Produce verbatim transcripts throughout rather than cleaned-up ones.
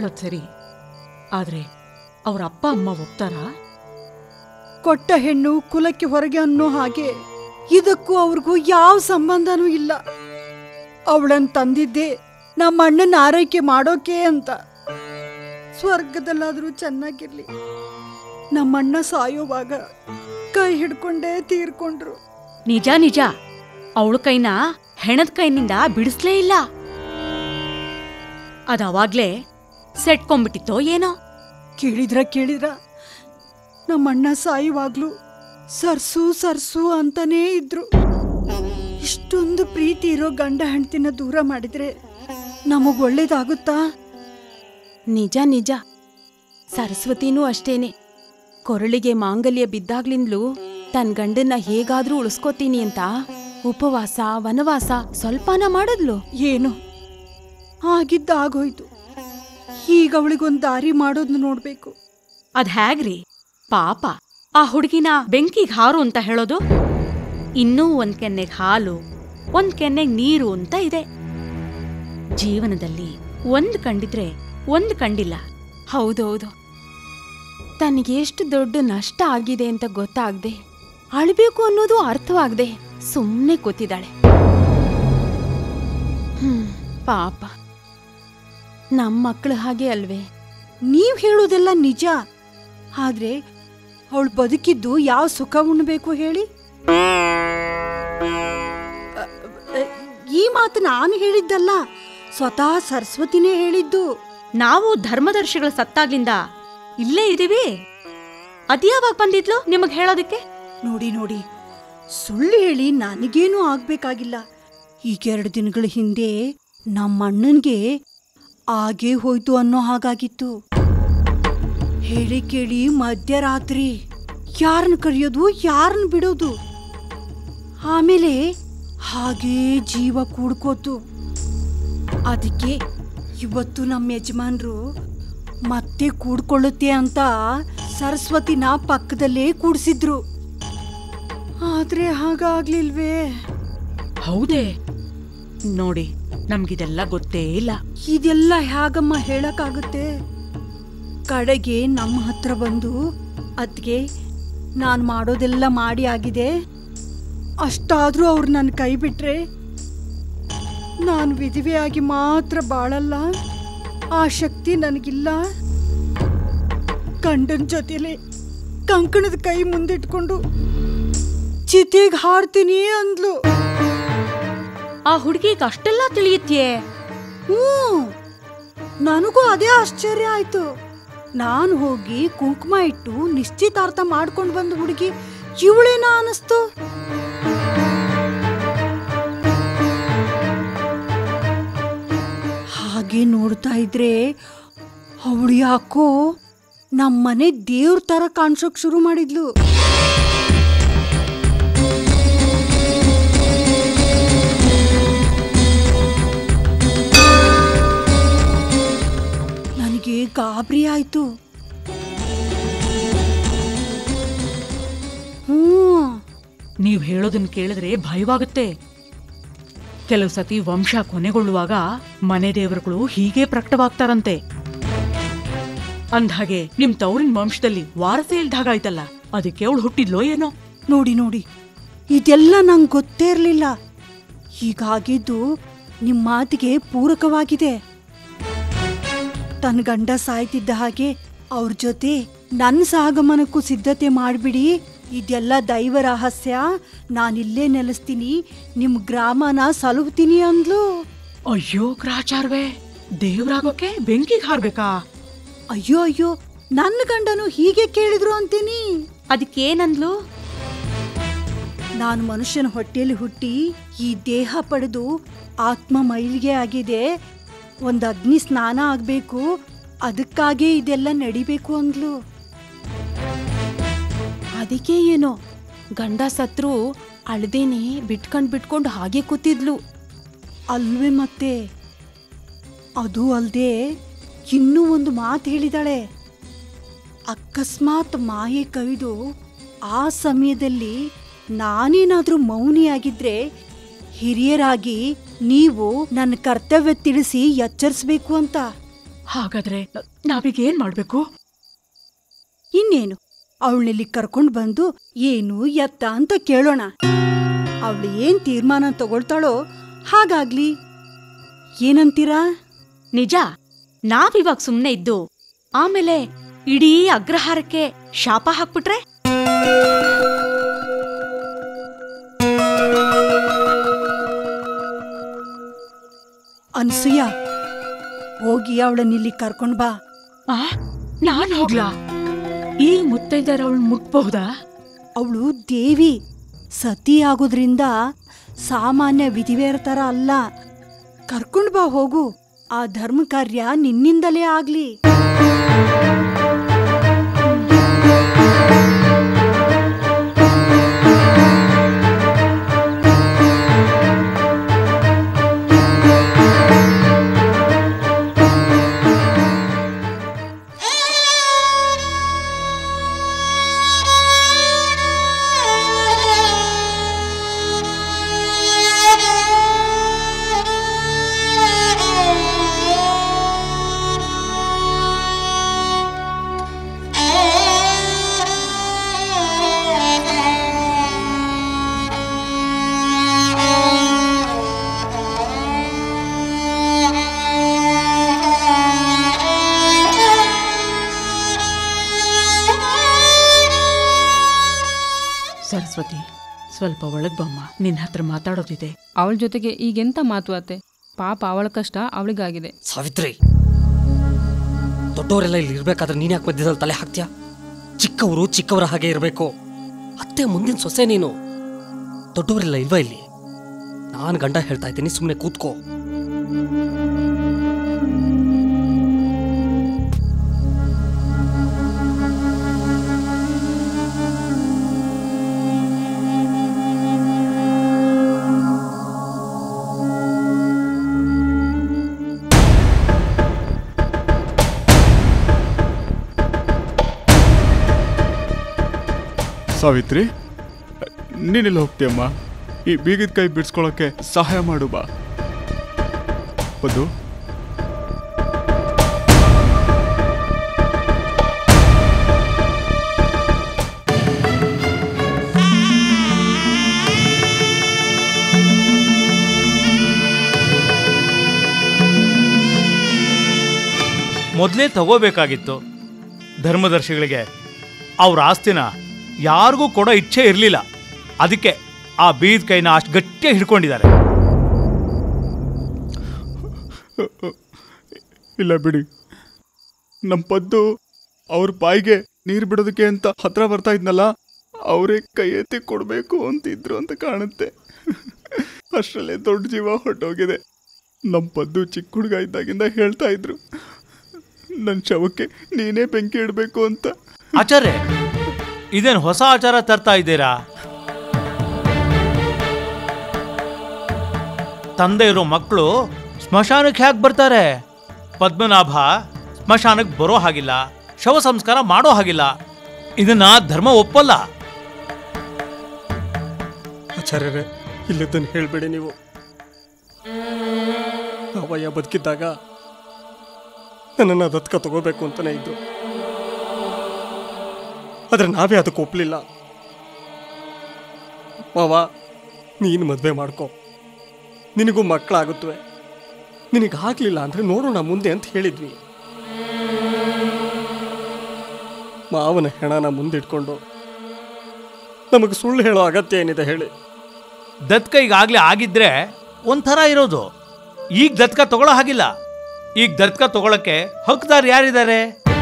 ಹೇಳೋದು ಸರಿ, ಆದ್ರೆ ಅವ್ರ ಅಪ್ಪ ಅಮ್ಮ ಒಪ್ತಾರಾ? ಕೊಟ್ಟ ಹೆಣ್ಣು ಕುಲಕ್ಕೆ ಹೊರಗೆ ಅನ್ನೋ ಹಾಗೆ ಇದಕ್ಕೂ ಅವ್ರಿಗೂ ಯಾವ ಸಂಬಂಧನೂ ಇಲ್ಲ. ಅವಳನ್ನು ತಂದಿದ್ದೆ ನಮ್ಮ ಅಣ್ಣನ ಆರೈಕೆ ಮಾಡೋಕೆ ಅಂತ. ಸ್ವರ್ಗದಲ್ಲಾದರೂ ಚೆನ್ನಾಗಿರ್ಲಿ. ನಮ್ಮಣ್ಣ ಸಾಯೋವಾಗ ಕೈ ಹಿಡ್ಕೊಂಡೇ ತೀರ್ಕೊಂಡ್ರು. ನಿಜ ನಿಜ, ಅವಳ ಕೈನ ಹೆಣದ ಕೈನಿಂದ ಬಿಡಿಸ್ಲೇ ಇಲ್ಲ. ಅದಾವಾಗ್ಲೇ ಸೆಟ್ಕೊಂಡ್ಬಿಟ್ಟಿತ್ತೋ ಏನೋ. ಕೇಳಿದ್ರ ಕೇಳಿದ್ರ ನಮ್ಮಣ್ಣ ಸಾಯುವಾಗ್ಲೂ ಸರ್ಸು ಸರ್ಸು ಅಂತಾನೇ ಇದ್ರು. ಇಷ್ಟೊಂದು ಪ್ರೀತಿ ಇರೋ ಗಂಡ ಹೆಂಡ್ತಿನ ದೂರ ಮಾಡಿದ್ರೆ ನಮಗ್ ಒಳ್ಳೇದಾಗುತ್ತಾ? ನಿಜ ನಿಜ, ಸರಸ್ವತಿನೂ ಅಷ್ಟೇನೆ. ಕೊರಳಿಗೆ ಮಾಂಗಲ್ಯ ಬಿದ್ದಾಗ್ಲಿಂದ್ಲೂ ತನ್ನ ಗಂಡನ್ನ ಹೇಗಾದ್ರೂ ಉಳಿಸ್ಕೋತೀನಿ ಅಂತ ಉಪವಾಸ ವನವಾಸ ಸ್ವಲ್ಪನ ಮಾಡಿದ್ಲು. ಏನು ಆಗಿದ್ದಾಗೋಯ್ತು. ಈಗ ಅವಳಿಗೊಂದು ದಾರಿ ಮಾಡೋದ್ನ ನೋಡ್ಬೇಕು. ಅದ್ ಹೇಗ್ರಿ ಪಾಪ ಆ ಹುಡುಗಿನ ಬೆಂಕಿಗೆ ಹಾರು ಅಂತ ಹೇಳೋದು? ಇನ್ನೂ ಒಂದ್ ಕೆನ್ನೆಗೆ ಹಾಲು, ಒಂದ್ ಕೆನ್ನೆಗೆ ನೀರು ಅಂತ ಇದೆ. ಜೀವನದಲ್ಲಿ ಒಂದ್ ಕಂಡಿದ್ರೆ ಒಂದ್ ಕಂಡಿಲ್ಲ. ಹೌದೌದು, ತನಗೆ ಎಷ್ಟು ದೊಡ್ಡ ನಷ್ಟ ಆಗಿದೆ ಅಂತ ಗೊತ್ತಾಗ್ದೆ, ಅಳ್ಬೇಕು ಅನ್ನೋದು ಅರ್ಥವಾಗ್ದೆ ಸುಮ್ಮನೆ ಕೂತಿದ್ದಾಳೆ. ಹ್ಮ್ ಪಾಪ, ನಮ್ಮ ಮಕ್ಕಳು ಹಾಗೆ ಅಲ್ವೇ? ನೀವ್ ಹೇಳೋದೆಲ್ಲ ನಿಜ, ಆದ್ರೆ ಅವಳು ಬದುಕಿದ್ದು ಯಾವ ಸುಖ ಉಣ್ಬೇಕು ಹೇಳಿ? ಈ ಮಾತು ನಾನು ಹೇಳಿದ್ದಲ್ಲ, ಸ್ವತಃ ಸರಸ್ವತಿನೇ ಹೇಳಿದ್ದು. ನಾವು ಧರ್ಮದರ್ಶಿಗಳ ಸತ್ತಾಗ್ಲಿಂದ ಇಲ್ಲೇ ಇದೀವಿ. ಅದ್ಯಾವಾಗ ಬಂದಿದ್ಲು ನಿಮಗ್ ಹೇಳೋದಕ್ಕೆ? ನೋಡಿ ನೋಡಿ, ಸುಳ್ಳು ಹೇಳಿ ನನಗೇನೂ ಆಗ್ಬೇಕಾಗಿಲ್ಲ. ಈಗೆರಡು ದಿನಗಳ ಹಿಂದೆ ನಮ್ಮ ಅಣ್ಣನ್ಗೆ ಆಗೇ ಹೋಯ್ತು ಅನ್ನೋ ಹಾಗಾಗಿತ್ತು. ಹೇಳಿ ಕೇಳಿ ಮಧ್ಯರಾತ್ರಿ ಯಾರನ್ನ ಕರೆಯೋದು ಯಾರನ್ನ ಬಿಡೋದು, ಆಮೇಲೆ ಹಾಗೇ ಜೀವ ಕೂಡ್ಕೋತು. ಅದಕ್ಕೆ ಇವತ್ತು ನಮ್ಮ ಯಜಮಾನ್ರು ಮತ್ತೆ ಕೂಡ್ಕೊಳ್ಳುತ್ತೆ ಅಂತ ಸರಸ್ವತಿನ ಪಕ್ಕದಲ್ಲೇ ಕೂಡ್ಸಿದ್ರು. ಆದ್ರೆ ಹಾಗಾಗ್ಲಿಲ್ವೇ? ಹೌದೇ? ನೋಡಿ, ನಮ್ಗಿದೆಲ್ಲ ಗೊತ್ತೇ ಇಲ್ಲ. ಇದೆಲ್ಲ ಹೇಗಮ್ಮ ಹೇಳಕ್ಕಾಗುತ್ತೆ? ಕಡೆಗೆ ನಮ್ಮ ಹತ್ರ ಬಂದು ಅದ್ಗೆ ನಾನು ಮಾಡೋದೆಲ್ಲ ಮಾಡಿ ಆಗಿದೆ, ಅಷ್ಟಾದ್ರೂ ಅವ್ರು ನನ್ನ ಕೈ ಬಿಟ್ರೆ ನಾನು ವಿಧವೆಯಾಗಿ ಮಾತ್ರ ಬಾಳಲ್ಲ, ಆ ಶಕ್ತಿ ನನಗಿಲ್ಲ. ಗಂಡನ ಜೊತೆಲೆ ಕಂಕಣದ ಕೈ ಮುಂದಿಟ್ಕೊಂಡು ಚಿತೆಗೆ ಹಾಡ್ತೀನಿ ಅಂದ್ಲು. ಆ ಹುಡುಗಿಗೆ ಅಷ್ಟೆಲ್ಲ ತಿಳಿಯುತ್ತೆ? ಹ್ಞೂ, ನನಗೂ ಅದೇ ಆಶ್ಚರ್ಯ ಆಯ್ತು. ನಾನು ಹೋಗಿ ಕುಂಕುಮ ಇಟ್ಟು ನಿಶ್ಚಿತಾರ್ಥ ಮಾಡ್ಕೊಂಡು ಬಂದ ಹುಡುಗಿ ಇವಳೇನ ಅನಿಸ್ತು. ಹಾಗೆ ನೋಡ್ತಾ ಇದ್ರೆ ಅವಳು ಯಾಕೋ ನಮ್ಮನೆ ದೇವ್ರ ತರ ಕಾಣಿಸೋಕ್ ಶುರು ಮಾಡಿದ್ಲು. ನನಗೆ ಗಾಬರಿ ಆಯ್ತು. ಹ್ಮ್, ನೀವ್ ಹೇಳೋದನ್ನ ಕೇಳಿದ್ರೆ ಭಯವಾಗುತ್ತೆ. ಕೆಲವು ಸತಿ ವಂಶ ಕೊನೆಗೊಳ್ಳುವಾಗ ಮನೆ ದೇವರುಗಳು ಹೀಗೆ ಪ್ರಕಟವಾಗ್ತಾರಂತೆ. ಅಂದ್ಹಾಗೆ ನಿಮ್ ತವರಿನ ವಂಶದಲ್ಲಿ ವಾರಸೆ ಇಲ್ದಾಗಾಯ್ತಲ್ಲ, ಅದಕ್ಕೆ ಅವಳು ಹುಟ್ಟಿದ್ಲೋ ಏನೋ. ನೋಡಿ ನೋಡಿ, ಇದೆಲ್ಲ ನಂಗೆ ಗೊತ್ತೇ ಇರಲಿಲ್ಲ. ಹೀಗಾಗಿದ್ದು ನಿಮ್ಮ ಮಾತಿಗೆ ಪೂರಕವಾಗಿದೆ. ತನ್ನ ಗಂಡ ಸಾಯ್ತಿದ್ದ ಹಾಗೆ ಅವ್ರ ಜೊತೆ ನನ್ನ ಸಾಗಮನಕ್ಕೂ ಸಿದ್ಧತೆ ಮಾಡಿಬಿಡಿ, ಇದೆಲ್ಲ ದೈವ ರಹಸ್ಯ, ನಾನಿಲ್ಲೇ ನೆಲೆಸ್ತೀನಿ, ನಿಮ್ ಗ್ರಾಮನ ಸಲಹುತ್ತೀನಿ ಅಂದ್ಲು. ಅಯ್ಯೋ ಗ್ರಾಚಾರ್ವೇ, ದೇವ್ರಾಗೋಕೆ ಬೆಂಕಿಗೆ ಹಾರ್ಬೇಕಾ? ಅಯ್ಯೋ ಅಯ್ಯೋ, ನನ್ನ ಗಂಡನು ಹೀಗೆ ಕೇಳಿದ್ರು ಅಂತೀನಿ. ಅದಕ್ಕೇನಂದ್ಲು? ನಾನು ಮನುಷ್ಯನ ಹೊಟ್ಟೆಯಲ್ಲಿ ಹುಟ್ಟಿ ಈ ದೇಹ ಪಡೆದು ಆತ್ಮ ಮೈಲಿಗೆ ಆಗಿದೆ, ಒಂದು ಅಗ್ನಿ ಸ್ನಾನ ಆಗ್ಬೇಕು, ಅದಕ್ಕಾಗೇ ಇದೆಲ್ಲ ನಡಿಬೇಕು ಅಂದ್ಲು. ಅದಕ್ಕೆ ಏನೋ ಗಂಡ ಸತ್ರು ಅಳ್ದೇನೆ ಬಿಟ್ಕೊಂಡ್ ಬಿಟ್ಕೊಂಡು ಹಾಗೆ ಕೂತಿದ್ಲು ಅಲ್ವೇ? ಮತ್ತೆ ಅದು ಅಲ್ದೆ ಇನ್ನೂ ಒಂದು ಮಾತು ಹೇಳಿದಾಳೆ. ಅಕಸ್ಮಾತ್ ಮಾಯೆ ಕವಿದು ಆ ಸಮಯದಲ್ಲಿ ನಾನೇನಾದ್ರೂ ಮೌನಿಯಾಗಿದ್ರೆ ಹಿರಿಯರಾಗಿ ನೀವು ನನ್ನ ಕರ್ತವ್ಯ ತಿಳಿಸಿ ಎಚ್ಚರಿಸ್ಬೇಕು ಅಂತ. ಹಾಗಾದ್ರೆ ನಾವೀಗ ಏನ್ ಮಾಡ್ಬೇಕು? ಇನ್ನೇನು, ಅವಳಲ್ಲಿ ಕರ್ಕೊಂಡು ಬಂದು ಏನು ಎತ್ತ ಅಂತ ಕೇಳೋಣ. ಅವಳು ಏನ್ ತೀರ್ಮಾನ ತಗೊಳ್ತಾಳೋ ಹಾಗಾಗ್ಲಿ. ಏನಂತೀರಾ? ನಿಜ, ನಾವಿವಾಗ ಸುಮ್ನೆ ಇದ್ದು ಆಮೇಲೆ ಇಡೀ ಅಗ್ರಹಾರಕ್ಕೆ ಶಾಪ ಹಾಕ್ಬಿಟ್ರೆ? ಅನ್ಸೂಯ, ಹೋಗಿ ಅವಳನ್ನಿಲ್ಲಿ ಕರ್ಕೊಂಡ್ ಬಾ. ಆ ನಾನ್ ಹೋಗ್ಲಾ? ಈ ಮುತ್ತೈದರ ಅವಳು ಮುಟ್ಬಹುದಾ? ಅವಳು ದೇವಿ, ಸತಿ ಆಗೋದ್ರಿಂದ ಸಾಮಾನ್ಯ ವಿಧಿವೇರ ತರ ಅಲ್ಲ. ಕರ್ಕೊಂಡ್ ಬಾ, ಹೋಗು. ಆ ಧರ್ಮ ಕಾರ್ಯ ನಿನ್ನಿಂದಲೇ ಆಗ್ಲಿ. ಸರಸ್ವತಿ, ಸ್ವಲ್ಪ ಒಳಗ್ ಬಮ್ಮ, ನಿನ್ನ ಹತ್ರ ಮಾತಾಡೋದಿದೆ. ಅವಳ ಜೊತೆಗೆ ಈಗೆಂತ ಮಾತು ಅತ್ತೆ? ಪಾಪ ಅವಳ ಕಷ್ಟ ಅವಳಿಗಾಗಿದೆ. ಸಾವಿತ್ರಿ, ದೊಡ್ಡವರೆಲ್ಲ ಇಲ್ಲಿ ಇರ್ಬೇಕಾದ್ರೆ ನೀನ್ ಯಾಕೆ ಮಧ್ಯದಲ್ಲಿ ತಲೆ ಹಾಕ್ತೀಯ? ಚಿಕ್ಕವರು ಚಿಕ್ಕವರ ಹಾಗೆ ಇರಬೇಕು. ಅತ್ತೆ ಮುಂದಿನ ಸೊಸೆ ನೀನು. ದೊಡ್ಡವರೆಲ್ಲ ಇಲ್ವಾ ಇಲ್ಲಿ? ನಾನು ಗಂಡ ಹೇಳ್ತಾ ಇದ್ದೀನಿ, ಸುಮ್ಮನೆ ಕೂತ್ಕೋ. ಸಾವಿತ್ರಿ, ನೀನೆಲ್ಲ ಹೋಗ್ತೀಯಮ್ಮ? ಈ ಬೀಗದ ಕೈ ಬಿಡಿಸ್ಕೊಳ್ಳೋಕೆ ಸಹಾಯ ಮಾಡು ಬಾ. ಬದು, ಮೊದಲೇ ತಗೋಬೇಕಾಗಿತ್ತು. ಧರ್ಮದರ್ಶಿಗಳಿಗೆ ಅವ್ರ ಆಸ್ತಿನ ಯಾರಿಗೂ ಕೊಡೋ ಇಚ್ಛೆ ಇರಲಿಲ್ಲ. ಅದಕ್ಕೆ ಆ ಬೀದ್ ಕೈನ ಅಷ್ಟು ಗಟ್ಟಿಯಾಗಿ ಹಿಡ್ಕೊಂಡಿದ್ದಾರೆ. ಇಲ್ಲ ಬಿಡಿ, ನಮ್ಮ ಪದ್ದು ಅವ್ರ ಬಾಯಿಗೆ ನೀರು ಬಿಡೋದಕ್ಕೆ ಅಂತ ಹತ್ರ ಬರ್ತಾ ಇದ್ನಲ್ಲ, ಅವರೇ ಕೈ ಎತ್ತಿ ಕೊಡಬೇಕು ಅಂತಿದ್ರು ಅಂತ ಕಾಣುತ್ತೆ. ಅಷ್ಟರಲ್ಲೇ ದೊಡ್ಡ ಜೀವ ಹೊರಟೋಗಿದೆ. ನಮ್ಮ ಪದ್ದು ಚಿಕ್ಕ ಹುಡುಗ ಇದ್ದಾಗಿಂದ ಹೇಳ್ತಾ ಇದ್ರು, ನನ್ನ ಶವಕ್ಕೆ ನೀನೇ ಬೆಂಕಿ ಇಡಬೇಕು ಅಂತ. ಆಚಾರ್ಯ, ಇದೇನು ಹೊಸ ಆಚಾರ ತರ್ತಾ ಇದ್ದೀರಾ? ತಂದೆ ಇರೋ ಮಕ್ಕಳು ಸ್ಮಶಾನಕ್ಕೆ ಹ್ಯಾಕ್ ಬರ್ತಾರೆ? ಪದ್ಮನಾಭ ಸ್ಮಶಾನಕ್ಕೆ ಬರೋ ಹಾಗಿಲ್ಲ, ಶವ ಸಂಸ್ಕಾರ ಮಾಡೋ ಹಾಗಿಲ್ಲ. ಇದನ್ನ ಧರ್ಮ ಒಪ್ಪಲ್ಲ. ಆಚಾರ್ಯರೇ, ಇಲ್ಲದನ್ನು ಹೇಳ್ಬೇಡಿ ನೀವು. ಅವಯ್ಯ ಬದುಕಿದ್ದಾಗ ನನ್ನನ್ನು ದತ್ಕ ತಗೋಬೇಕು ಅಂತಾನೆ ಇದ್ರು. ಆದರೆ ನಾವೇ ಅದಕ್ಕೆ ಒಪ್ಪಲಿಲ್ಲ. ಮಾವ, ನೀನು ಮದುವೆ ಮಾಡ್ಕೊ, ನಿನಗೂ ಮಕ್ಕಳಾಗುತ್ತವೆ. ನಿನಗಾಗಲಿಲ್ಲ ಅಂದರೆ ನೋಡೋಣ ಮುಂದೆ ಅಂತ ಹೇಳಿದ್ವಿ. ಮಾವನ ಹೆಣನ ಮುಂದಿಟ್ಕೊಂಡು ನಮಗೆ ಸುಳ್ಳು ಹೇಳೋ ಅಗತ್ಯ ಏನಿದೆ ಹೇಳಿ? ದತ್ಕ ಈಗಾಗಲೇ ಆಗಿದ್ರೆ ಒಂಥರ ಇರೋದು. ಈಗ ದತ್ಕ ತಗೊಳ್ಳೋ ಹಾಗಿಲ್ಲ. ಈಗ ದತ್ಕ ತಗೊಳಕ್ಕೆ ಹಕ್ದಾರ್ ಯಾರಿದ್ದಾರೆ?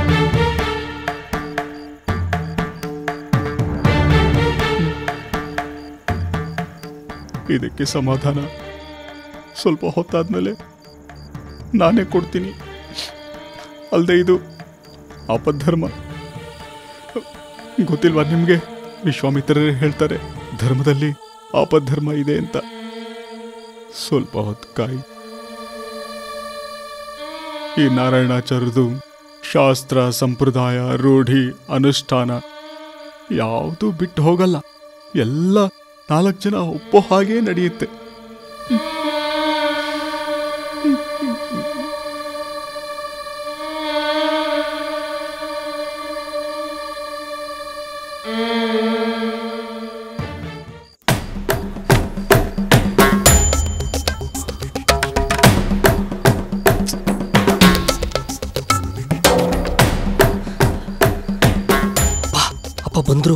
ಇದಕ್ಕೆ ಸಮಾಧಾನ ಸ್ವಲ್ಪ ಹೊತ್ತಾದ್ಮೇಲೆ ನಾನೇ ಕೊಡ್ತೀನಿ. ಅಲ್ಲದೆ ಇದು ಆಪದ್ಧರ್ಮ. ಗೊತ್ತಿಲ್ವಾ ನಿಮಗೆ? ವಿಶ್ವಾಮಿತ್ರರೇ ಹೇಳ್ತಾರೆ ಧರ್ಮದಲ್ಲಿ ಆಪದ್ಧರ್ಮ ಇದೆ ಅಂತ. ಸ್ವಲ್ಪ ಹೊತ್ತು ಕಾಯಿ. ಈ ನಾರಾಯಣಾಚಾರ್ಯದು ಶಾಸ್ತ್ರ, ಸಂಪ್ರದಾಯ, ರೂಢಿ, ಅನುಷ್ಠಾನ ಯಾವುದು ಬಿಟ್ಟು ಹೋಗಲ್ಲ. ಎಲ್ಲ ನಾಲ್ಕು ಜನ ಒಪ್ಪೋ ಹಾಗೇ ನಡೆಯುತ್ತೆ. ಬಂದ್ರು.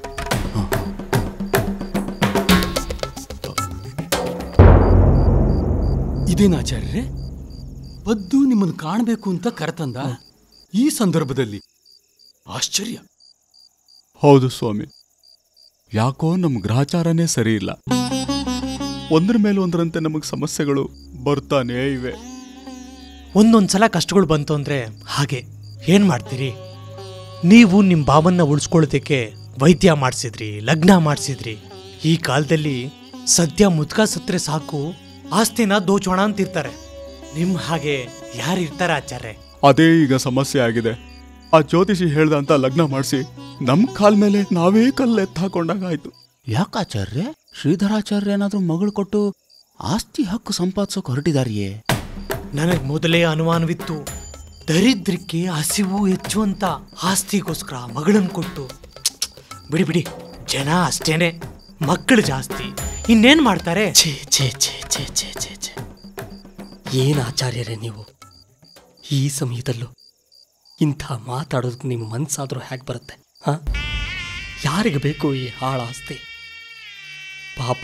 ಇದೇನಾಚಾರ್ಯರೇ, ಪದ್ದು ನಿಮ್ಮನ್ನು ಕಾಣಬೇಕು ಅಂತ ಕರೆತಂದ ಈ ಸಂದರ್ಭದಲ್ಲಿ? ಆಶ್ಚರ್ಯ. ಹೌದು ಸ್ವಾಮಿ, ಯಾಕೋ ನಮ್ಮ ಗ್ರಹಚಾರನೇ ಸರಿ ಇಲ್ಲ. ಒಂದ್ರ ಮೇಲೆ ಒಂದರಂತೆ ನಮಗೆ ಸಮಸ್ಯೆಗಳು ಬರ್ತಾನೇ ಇವೆ. ಒಂದೊಂದ್ಸಲ ಕಷ್ಟಗಳು ಬಂತು ಅಂದ್ರೆ ಹಾಗೆ ಏನ್ ಮಾಡ್ತೀರಿ? ನೀವು ನಿಮ್ಮ ಬಾವನ್ನ ಉಳಿಸ್ಕೊಳ್ಳೋದಕ್ಕೆ ವೈದ್ಯ ಮಾಡಿಸಿದ್ರಿ, ಲಗ್ನ ಮಾಡಿಸಿದ್ರಿ. ಈ ಕಾಲದಲ್ಲಿ ಸದ್ಯ ಮುದ್ಕ ಸತ್ರೆ ಸಾಕು, ಆಸ್ತಿನ ದೋಚೋಣ ಅಂತಿರ್ತಾರೆ. ನಿಮ್ ಹಾಗೆ ಯಾರಿರ್ತಾರ ಆಚಾರ್ಯ? ಅದೇ ಈಗ ಸಮಸ್ಯೆ ಆಗಿದೆ. ಆ ಜ್ಯೋತಿಷಿ ಹೇಳ್ದಂತ ಲಗ್ನ ಮಾಡಿಸಿ ನಮ್ ಕಾಲ್ ಮೇಲೆ ನಾವೇ ಕಲ್ಲು ಎತ್ತ ಹಾಕೊಂಡಾಗಾಯ್ತು. ಯಾಕಾಚಾರ್ಯ? ಶ್ರೀಧರಾಚಾರ್ಯ ಏನಾದ್ರೂ ಮಗಳು ಕೊಟ್ಟು ಆಸ್ತಿ ಹಕ್ಕು ಸಂಪಾದಿಸೋಕೆ ಹೊರಟಿದಾರಿಯೇ? ನನಗ್ ಮೊದಲೇ ಅನುಮಾನವಿತ್ತು. ದರಿದ್ರಕ್ಕೆ ಹಸಿವು ಹೆಚ್ಚು ಅಂತ ಆಸ್ತಿಗೋಸ್ಕರ ಮಗಳನ್ ಕೊಟ್ಟು. ಬಿಡಿ ಬಿಡಿ, ಜನ ಅಷ್ಟೇನೆ, ಮಕ್ಕಳು ಜಾಸ್ತಿ, ಇನ್ನೇನ್ ಮಾಡ್ತಾರೆ? ಛೇ ಛೇ ಛೇ ಛೇ ಛೇ ಛೇ ಛೇ ಏನ್ ಆಚಾರ್ಯರೇ ನೀವು? ಈ ಸಮಯದಲ್ಲೂ ಇಂಥ ಮಾತಾಡೋದಕ್ಕೆ ನಿಮ್ಮ ಮನ್ಸಾದ್ರೂ ಹೇಗೆ ಬರುತ್ತೆ? ಹಾ, ಯಾರಿಗೆ ಬೇಕು ಈ ಹಾಳ ಆಸ್ತಿ? ಪಾಪ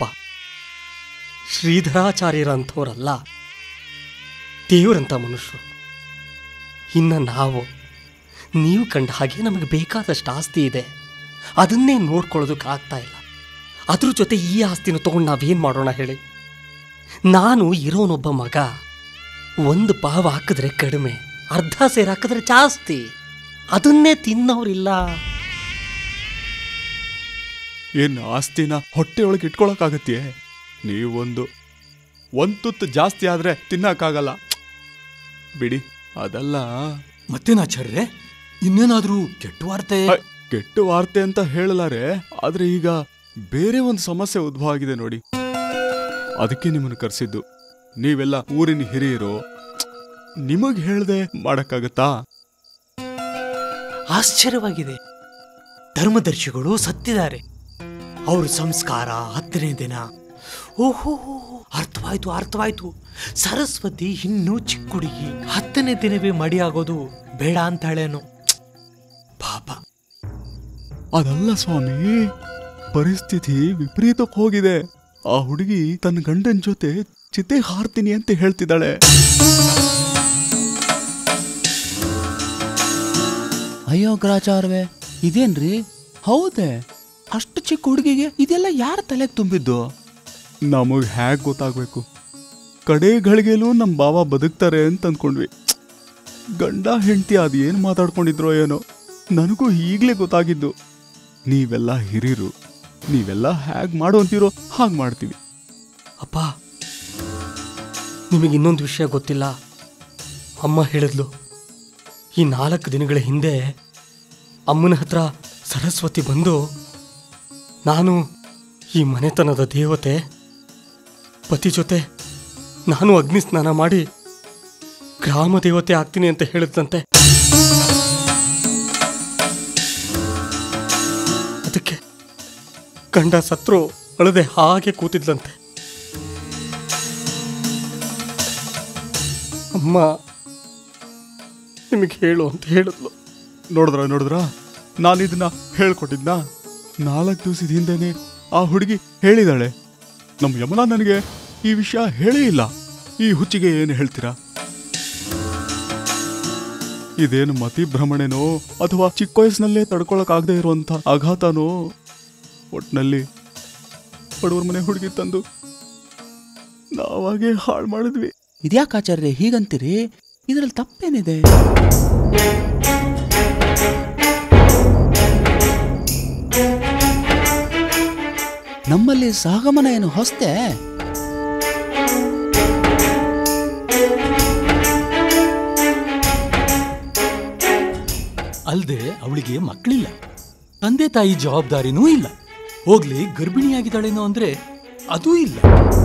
ಶ್ರೀಧರಾಚಾರ್ಯರಂಥವ್ರಲ್ಲ, ದೇವರಂಥ ಮನುಷ್ಯರು. ಇನ್ನು ನಾವು ನೀವು ಕಂಡ ಹಾಗೆ ನಮಗೆ ಬೇಕಾದಷ್ಟು ಆಸ್ತಿ ಇದೆ, ಅದನ್ನೇ ನೋಡ್ಕೊಳ್ಳೋದಕ್ಕೆ ಆಗ್ತಾ ಇಲ್ಲ. ಅದ್ರ ಜೊತೆ ಈ ಆಸ್ತಿನ ತಗೊಂಡು ನಾವೇನು ಮಾಡೋಣ ಹೇಳಿ? ನಾನು ಇರೋನೊಬ್ಬ ಮಗ, ಒಂದು ಪಾವ ಹಾಕಿದ್ರೆ ಕಡಿಮೆ, ಅರ್ಧ ಸೇರು ಹಾಕಿದ್ರೆ ಜಾಸ್ತಿ. ಅದನ್ನೇ ತಿನ್ನೋರಿಲ್ಲ. ಏನ್ ಆಸ್ತಿನ ಹೊಟ್ಟೆಯೊಳಗೆ ಇಟ್ಕೊಳಕ್ಕಾಗತ್ತೆಯೇ? ನೀವೊಂದು ಒಂದ್ ತುತ್ತು ಜಾಸ್ತಿ ಆದ್ರೆ ತಿನ್ನಕ್ಕಾಗಲ್ಲ. ಬಿಡಿ, ಅದಲ್ಲ. ಮತ್ತೇನಾಚಾರ್ಯರೇ, ಇನ್ನೇನಾದ್ರೂ ಕೆಟ್ಟ ವಾರ್ತೆ? ಕೆಟ್ಟ ವಾರ್ತೆ ಅಂತ ಹೇಳಲಾರೆ, ಆದ್ರೆ ಈಗ ಬೇರೆ ಒಂದು ಸಮಸ್ಯೆ ಉದ್ಭವ ಆಗಿದೆ ನೋಡಿ. ಅದಕ್ಕೆ ನಿಮ್ಮನ್ನು ಕರೆಸಿದ್ದು. ನೀವೆಲ್ಲ ಊರಿನ ಹಿರಿಯರು, ನಿಮಗ್ ಹೇಳ್ದೆ ಮಾಡಕ್ಕಾಗತ್ತಾ? ಆಶ್ಚರ್ಯವಾಗಿದೆ. ಧರ್ಮದರ್ಶಿಗಳು ಸತ್ತಿದ್ದಾರೆ. ಅವ್ರ ಸಂಸ್ಕಾರ ಹತ್ತನೇ ದಿನ. ಓಹೋ, ಅರ್ಥವಾಯ್ತು ಅರ್ಥವಾಯ್ತು. ಸರಸ್ವತಿ ಇನ್ನೂ ಚಿಕ್ಕ ಹುಡುಗಿ, ಹತ್ತನೇ ದಿನವೇ ಮಡಿಯಾಗೋದು ಬೇಡ ಅಂತಾಳೇನು? ಪಾಪ. ಅದಲ್ಲ ಸ್ವಾಮಿ, ಪರಿಸ್ಥಿತಿ ವಿಪರೀತಕ್ಕೆ ಹೋಗಿದೆ. ಆ ಹುಡುಗಿ ತನ್ನ ಗಂಡನ ಜೊತೆ ಚಿತೆ ಹಾರ್ತೀನಿ ಅಂತ ಹೇಳ್ತಿದ್ದಾಳೆ. ಅಯ್ಯೋ ಗ್ರಾಚಾರ್ವೆ, ಇದೇನ್ರಿ? ಹೌದೇ? ಅಷ್ಟು ಚಿಕ್ಕ ಹುಡುಗಿಗೆ ಇದೆಲ್ಲ ಯಾರ ತಲೆಗೆ ತುಂಬಿದ್ದು? ನಮಗ್ ಹ್ಯಾಗ್ ಗೊತ್ತಾಗ್ಬೇಕು? ಕಡೆ ಗಳಿಗೆಲೂ ನಮ್ ಬಾವ ಬದುಕ್ತಾರೆ ಅಂತ ಅಂದ್ಕೊಂಡ್ವಿ. ಗಂಡ ಹೆಂಡತಿ ಅದ್ ಏನ್ ಮಾತಾಡ್ಕೊಂಡಿದ್ರೋ ಏನೋ, ನನಗೂ ಈಗ್ಲೇ ಗೊತ್ತಾಗಿದ್ದು. ನೀವೆಲ್ಲ ಹಿರಿಯರು, ನೀವೆಲ್ಲ ಹ್ಯಾಗ್ ಮಾಡು ಅಂತೀರೋ ಹಾಗೆ ಮಾಡ್ತೀವಿ. ಅಪ್ಪ, ನಿಮಗೆ ಇನ್ನೊಂದು ವಿಷಯ ಗೊತ್ತಿಲ್ಲ. ಅಮ್ಮ ಹೇಳಿದ್ಲು, ಈ ನಾಲ್ಕು ದಿನಗಳ ಹಿಂದೆ ಅಮ್ಮನ ಹತ್ರ ಸರಸ್ವತಿ ಬಂದು, ನಾನು ಈ ಮನೆತನದ ದೇವತೆ, ಪತಿ ಜೊತೆ ನಾನು ಅಗ್ನಿ ಸ್ನಾನ ಮಾಡಿ ಗ್ರಾಮ ದೇವತೆ ಆಗ್ತೀನಿ ಅಂತ ಹೇಳಿದ್ದಂತೆ. ಅದಕ್ಕೆ ಗಂಡ ಸತ್ರು ಅಳದೆ ಹಾಗೆ ಕೂತಿದ್ಲಂತೆ. ಅಮ್ಮ ನಿಮಗೆ ಹೇಳು ಅಂತ ಹೇಳಿದ್ಲು. ನೋಡಿದ್ರ ನೋಡಿದ್ರ ನಾನು ಇದನ್ನ ಹೇಳ್ಕೊಟ್ಟಿದ್ನ? ನಾಲ್ಕು ದಿವಸದ ಹಿಂದೆನೆ ಆ ಹುಡುಗಿ ಹೇಳಿದಾಳೆ. ನಮ್ಮ ಯಮುನಾ ನನಗೆ ಈ ವಿಷಯ ಹೇಳೇ ಇಲ್ಲ. ಈ ಹುಚ್ಚಿಗೆ ಏನು ಹೇಳ್ತೀರಾ? ಇದೇನು ಮತಿ ಭ್ರಮಣೆನೋ ಅಥವಾ ಚಿಕ್ಕ ವಯಸ್ಸಿನಲ್ಲೇ ತಡ್ಕೊಳಕ್ಕಾಗದೇ ಇರುವಂತ ಆಘಾತನೋ? ಒಟ್ನಲ್ಲಿ ಬಡವ್ರ ಮನೆ ಹುಡುಗಿ ತಂದು ನಾವಾಗೆ ಹಾಳು ಮಾಡಿದ್ವಿ. ಇದ್ಯಾಕಾಚಾರ್ಯ ಹೀಗಂತೀರಿ? ಇದರಲ್ಲಿ ತಪ್ಪೇನಿದೆ? ನಮ್ಮಲ್ಲಿ ಸಹಗಮನ ಏನು ಹೊಸ್ತೆ? ಅಲ್ದೆ ಅವಳಿಗೆ ಮಕ್ಕಳಿಲ್ಲ, ತಂದೆ ತಾಯಿ ಜವಾಬ್ದಾರಿನೂ ಇಲ್ಲ. ಹೋಗ್ಲಿ, ಗರ್ಭಿಣಿಯಾಗಿದ್ದಾಳೇನೋ ಅಂದ್ರೆ ಅದೂ ಇಲ್ಲ.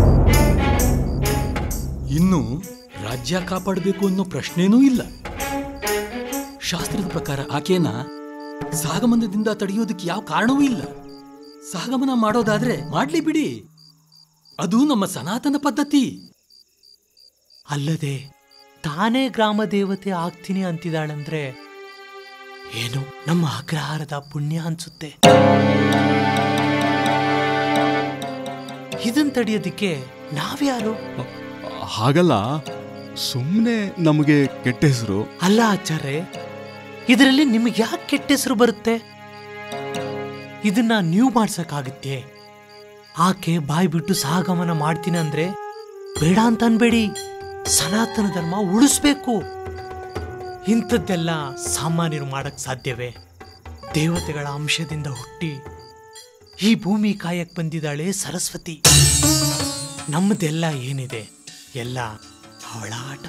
ಇನ್ನು ರಾಜ್ಯ ಕಾಪಾಡಬೇಕು ಅನ್ನೋ ಪ್ರಶ್ನೆನೂ ಇಲ್ಲ. ಶಾಸ್ತ್ರದ ಪ್ರಕಾರ ಆಕೆಯನ್ನ ಸಹಗಮನದಿಂದ ತಡೆಯೋದಕ್ಕೆ ಯಾವ ಕಾರಣವೂ ಇಲ್ಲ. ಸಹಗಮನ ಮಾಡೋದಾದ್ರೆ ಮಾಡ್ಲಿ ಬಿಡಿ, ಅದು ನಮ್ಮ ಸನಾತನ ಪದ್ಧತಿ. ಅಲ್ಲದೆ ತಾನೇ ಗ್ರಾಮ ದೇವತೆ ಆಗ್ತೀನಿ ಅಂತಿದ್ದಾಳಂದ್ರೆ ಏನು ನಮ್ಮ ಅಗ್ರಹಾರದ ಪುಣ್ಯ ಅನ್ಸುತ್ತೆ. ಇದನ್ ತಡೆಯೋದಿಕ್ಕೆ ನಾವ್ಯಾರು? ಹಾಗಲ್ಲ, ಸುಮ್ಮನೆ ನಮಗೆ ಕೆಟ್ಟ ಹೆಸರು. ಅಲ್ಲ ಆಚಾರ್ಯ, ಇದರಲ್ಲಿ ನಿಮಗೆ ಯಾಕೆ ಕೆಟ್ಟ ಹೆಸರು ಬರುತ್ತೆ? ಇದನ್ನ ನೀವು ಮಾಡ್ಸಕ್ಕಾಗುತ್ತೆ. ಆಕೆ ಬಾಯ್ ಬಿಟ್ಟು ಸಹಗಮನ ಮಾಡ್ತೀನಿ ಅಂದ್ರೆ ಬೇಡ ಅಂತ ಅನ್ಬೇಡಿ. ಸನಾತನ ಧರ್ಮ ಉಳಿಸ್ಬೇಕು. ಇಂಥದ್ದೆಲ್ಲ ಸಾಮಾನ್ಯರು ಮಾಡಕ್ ಸಾಧ್ಯವೇ? ದೇವತೆಗಳ ಅಂಶದಿಂದ ಹುಟ್ಟಿ ಈ ಭೂಮಿ ಕಾಯಕ್ ಬಂದಿದ್ದಾಳೆ ಸರಸ್ವತಿ. ನಮ್ಮದೆಲ್ಲ ಏನಿದೆ ಎಲ್ಲ ಅವಳ ಆಟ.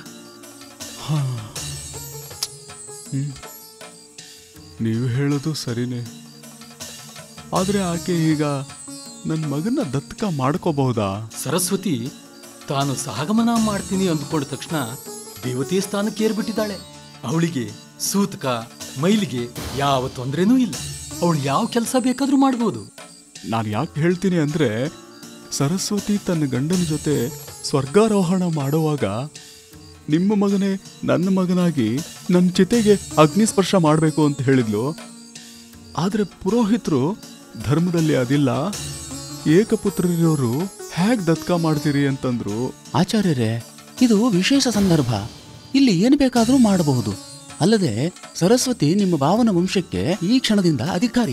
ನೀವು ಹೇಳೋದು ಸರಿನೇ. ಆದ್ರೆ ಆಕೆ ಈಗ ನನ್ನ ಮಗನ ದತ್ತಕ ಮಾಡ್ಕೋಬಹುದಾ? ಸರಸ್ವತಿ ತಾನು ಸಹಗಮನ ಮಾಡ್ತೀನಿ ಅಂದ್ಕೊಂಡ ತಕ್ಷಣ ದೇವತೆ ಸ್ಥಾನಕ್ಕೆ ಏರ್ಬಿಟ್ಟಿದ್ದಾಳೆ. ಅವಳಿಗೆ ಸೂತಕ ಮೈಲಿಗೆ ಯಾವ ತೊಂದರೆನೂ ಇಲ್ಲ. ಅವಳು ಯಾವ ಕೆಲಸ ಬೇಕಾದ್ರೂ ಮಾಡ್ಬೋದು. ನಾನು ಯಾಕೆ ಹೇಳ್ತೀನಿ ಅಂದ್ರೆ, ಸರಸ್ವತಿ ತನ್ನ ಗಂಡನ ಜೊತೆ ಸ್ವರ್ಗಾರೋಹಣ ಮಾಡುವಾಗ ನಿಮ್ಮ ಮಗನೇ ನನ್ನ ಮಗನಾಗಿ ನನ್ನ ಚಿತೆಗೆ ಅಗ್ನಿಸ್ಪರ್ಶ ಮಾಡಬೇಕು ಅಂತ ಹೇಳಿದ್ಲು. ಆದ್ರೆ ಪುರೋಹಿತರು ಧರ್ಮದಲ್ಲಿ ಅದಿಲ್ಲ, ಏಕಪುತ್ರರಿರೋರು ಹೇಗ್ ದತ್ಕ ಮಾಡ್ತೀರಿ ಅಂತಂದ್ರು. ಆಚಾರ್ಯರೇ, ಇದು ವಿಶೇಷ ಸಂದರ್ಭ. ಇಲ್ಲಿ ಏನು ಬೇಕಾದರೂ ಮಾಡಬಹುದು. ಅಲ್ಲದೆ ಸರಸ್ವತಿ ನಿಮ್ಮ ಭಾವನ ವಂಶಕ್ಕೆ ಈ ಕ್ಷಣದಿಂದ ಅಧಿಕಾರಿ.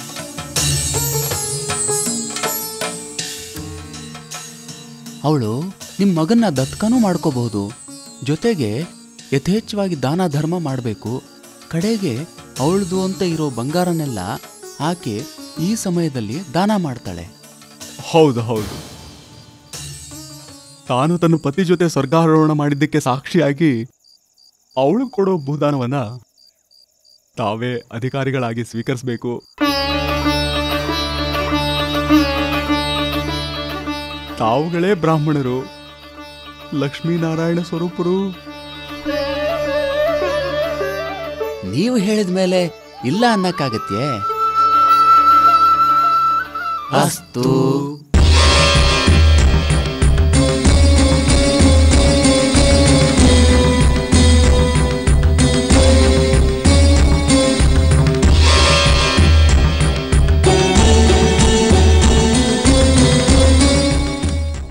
ಅವಳು ನಿಮ್ಮ ಮಗನ್ನ ದತ್ಕನೂ ಮಾಡ್ಕೋಬಹುದು. ಜೊತೆಗೆ ಯಥೇಚ್ಛವಾಗಿ ದಾನ ಧರ್ಮ ಮಾಡಬೇಕು. ಕಡೆಗೆ ಅವಳದು ಅಂತ ಇರೋ ಬಂಗಾರನೆಲ್ಲ ಆಕೆ ಈ ಸಮಯದಲ್ಲಿ ದಾನ ಮಾಡ್ತಾಳೆ. ಹೌದು ಹೌದು, ತಾನು ತನ್ನ ಪತಿ ಜೊತೆ ಸ್ವರ್ಗಾರೋಹಣ ಮಾಡಿದ್ದಕ್ಕೆ ಸಾಕ್ಷಿಯಾಗಿ ಅವಳು ಕೊಡೋ ಭೂದಾನವನ್ನ ತಾವೇ ಅಧಿಕಾರಿಗಳಾಗಿ ಸ್ವೀಕರಿಸಬೇಕು. ತಾವುಗಳೇ ಬ್ರಾಹ್ಮಣರು, ಲಕ್ಷ್ಮೀನಾರಾಯಣ ಸ್ವರೂಪರು. ನೀವು ಹೇಳಿದ ಮೇಲೆ ಇಲ್ಲ ಅನ್ನಕ್ಕಾಗತ್ಯೆ? ಅಸ್ತು.